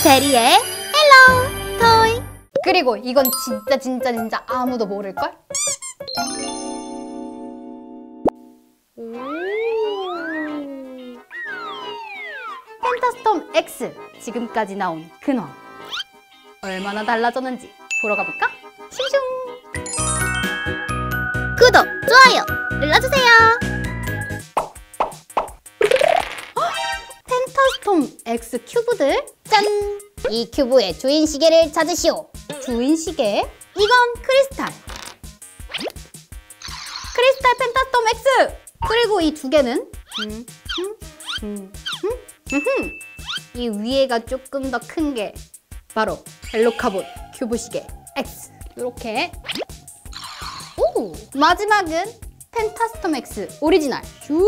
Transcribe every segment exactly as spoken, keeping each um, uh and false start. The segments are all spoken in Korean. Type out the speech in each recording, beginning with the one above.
대리의 헬로 토이. 그리고 이건 진짜 진짜 진짜 아무도 모를걸? 펜타스톰 X, 지금까지 나온 근황 얼마나 달라졌는지 보러 가볼까? 슝슝! 구독, 좋아요 눌러주세요. 펜타스톰 X 큐브들 짠! 이 큐브의 주인 시계를 찾으시오. 주인 시계? 이건 크리스탈! 크리스탈 펜타스톰 X! 그리고 이 두 개는 음, 음, 음, 음, 음. 이 위에가 조금 더 큰 게 바로 헬로카본 큐브 시계 X. 이렇게. 오! 마지막은 펜타스톰 X 오리지널. 슈!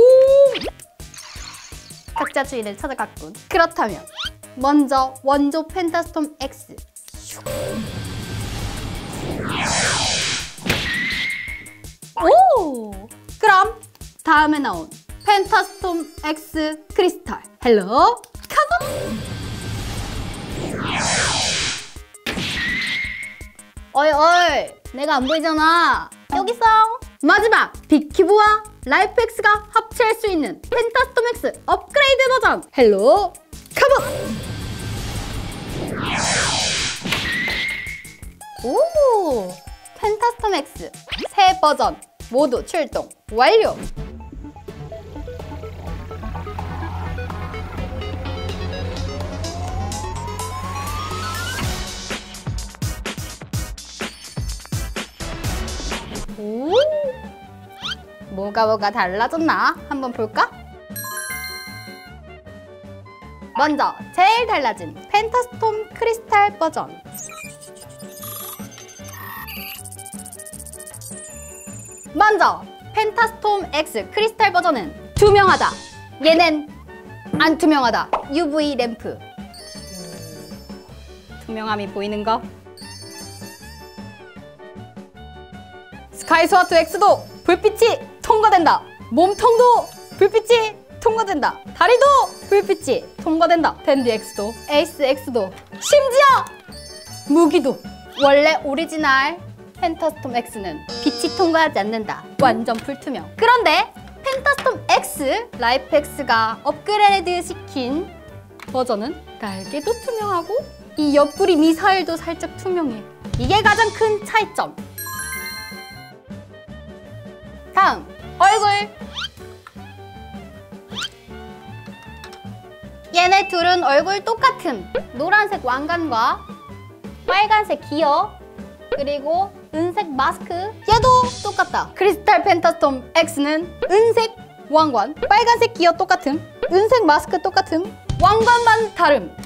각자 주인을 찾아갔군. 그렇다면 먼저 원조 펜타스톰 X. 슈! 오! 그럼 다음에 나온 펜타스톰 X 크리스탈 헬로 카본! 어이 어이, 내가 안 보이잖아. 여기 있어. 마지막 빅큐브와 라이프 X가 합체할 수 있는 펜타스톰 X 업그레이드 버전 헬로 카본! 오! 펜타스톰 X 새 버전 모두 출동 완료! 오! 뭐가 뭐가 달라졌나? 한번 볼까? 먼저 제일 달라진 펜타스톰 크리스탈 버전. 먼저 펜타스톰 X 크리스탈 버전은 투명하다. 얘는 안 투명하다. 유브이 램프. 투명함이 보이는 거. 스카이스와트 X도 불빛이 통과된다. 몸통도 불빛이 통과된다. 다리도 불빛이 통과된다. 댄디 X도 에이스 X도 심지어 무기도. 원래 오리지널 펜타스톰 X는 빛이 통과하지 않는다. 완전 불투명. 그런데 펜타스톰 X 라이프 X가 업그레이드 시킨 버전은 날개도 투명하고 이 옆구리 미사일도 살짝 투명해. 이게 가장 큰 차이점. 다음 얼굴. 얘네 둘은 얼굴 똑같음. 노란색 왕관과 빨간색 기어 그리고 은색 마스크. 얘도 똑같다. 크리스탈 펜타스톰 X는 은색 왕관, 빨간색 기어 똑같음, 은색 마스크 똑같음, 왕관만 다름.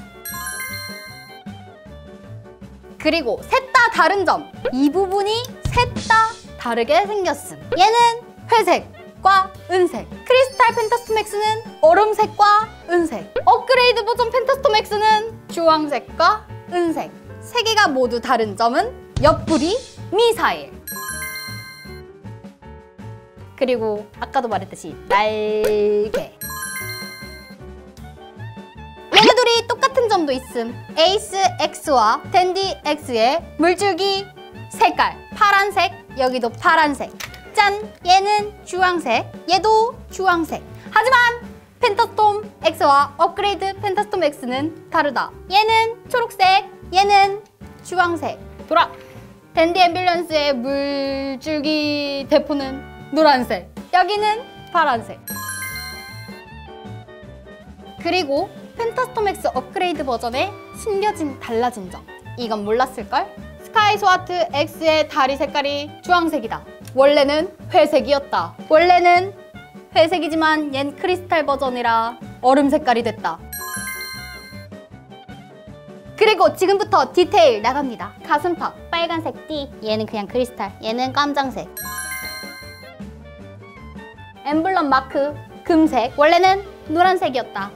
그리고 셋 다 다른 점. 이 부분이 셋 다 다르게 생겼음. 얘는 회색과 은색. 크리스탈 펜타스톰 X는 얼음색과 은색. 업그레이드 버전 펜타스톰 X는 주황색과 은색. 세 개가 모두 다른 점은 옆구리 미사일. 그리고 아까도 말했듯이 날개. 얘네들이 똑같은 점도 있음. 에이스 X와 댄디 X의 물줄기 색깔 파란색. 여기도 파란색. 짠! 얘는 주황색, 얘도 주황색. 하지만 펜타스톰 X와 업그레이드 펜타스톰 X는 다르다. 얘는 초록색, 얘는 주황색. 돌아! 댄디 앰뷸런스의 물줄기 대포는 노란색, 여기는 파란색. 그리고 펜타스톰 X 업그레이드 버전에 숨겨진 달라진 점. 이건 몰랐을걸? 스카이스와트 X의 다리 색깔이 주황색이다. 원래는 회색이었다. 원래는 회색이지만 얜 크리스탈 버전이라 얼음 색깔이 됐다. 그리고 지금부터 디테일 나갑니다. 가슴팍 빨간색 띠. 얘는 그냥 크리스탈. 얘는 깜장색. 엠블럼 마크 금색. 원래는 노란색이었다.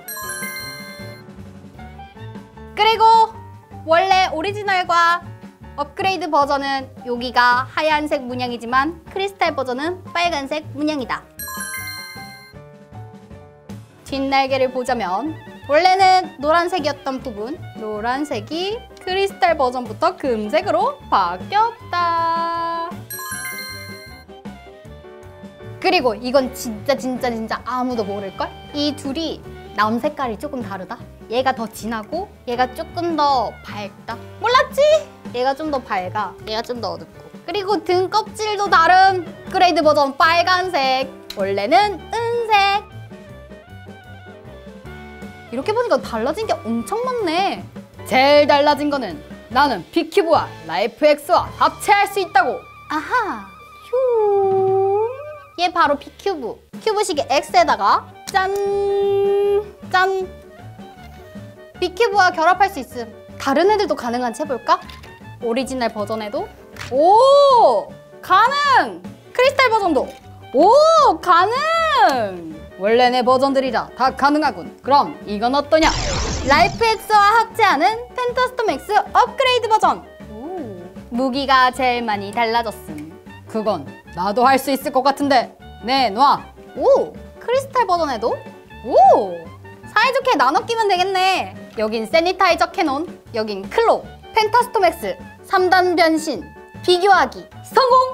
그리고 원래 오리지널과 업그레이드 버전은 여기가 하얀색 문양이지만 크리스탈 버전은 빨간색 문양이다. 뒷날개를 보자면 원래는 노란색이었던 부분, 노란색이 크리스탈 버전부터 금색으로 바뀌었다. 그리고 이건 진짜 진짜 진짜 아무도 모를걸? 이 둘이 남 색깔이 조금 다르다? 얘가 더 진하고 얘가 조금 더 밝다. 몰랐지? 얘가 좀 더 밝아, 얘가 좀 더 어둡고. 그리고 등 껍질도 다름. 업그레이드 버전 빨간색, 원래는 은색. 이렇게 보니까 달라진 게 엄청 많네. 제일 달라진 거는 나는 빅큐브와 라이프 X와 합체할 수 있다고. 아하. 휴. 얘 바로 빅큐브. 큐브식의 X에다가 짠! 짠! 빅큐브와 결합할 수 있음. 다른 애들도 가능한지 해볼까? 오리지널 버전에도 오! 가능! 크리스탈 버전도 오! 가능! 원래 내 버전들이라 다 가능하군. 그럼 이건 어떠냐? 라이프 X와 합체하는 펜타스톰 X 업그레이드 버전. 오. 무기가 제일 많이 달라졌음. 그건 나도 할 수 있을 것 같은데 내놔. 오! 크리스탈 버전에도 오! 사이좋게 나눠 끼면 되겠네. 여긴 세니타이저 캐논, 여긴 클로, 펜타스톰 X 삼 단 변신, 비교하기 성공!